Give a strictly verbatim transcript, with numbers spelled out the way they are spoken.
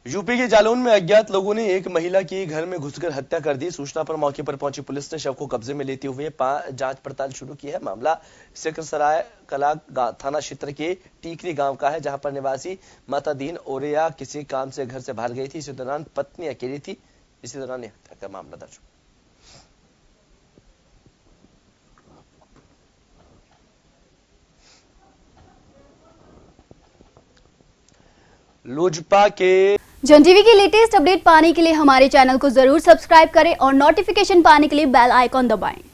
UP के जालौन में अज्ञात लोगों ने एक महिला की घर में घुसकर हत्या कर दी। सूचना पर मौके पर पहुंची पुलिस ने शव को कब्जे में लेते हुए जांच पड़ताल शुरू की है। मामला सिकरसराय कला थाना क्षेत्र के टीकरी गांव का है, जहां पर निवासी मातादीन ओरेया किसी काम से घर से बाहर गई थी। इसी दौरान पत्नी अकेली थी। इसी दौरान हत्या का मामला दर्ज हुआ। लोजपा के जन टीवी की लेटेस्ट अपडेट पाने के लिए हमारे चैनल को जरूर सब्सक्राइब करें और नोटिफिकेशन पाने के लिए बेल आइकॉन दबाएं।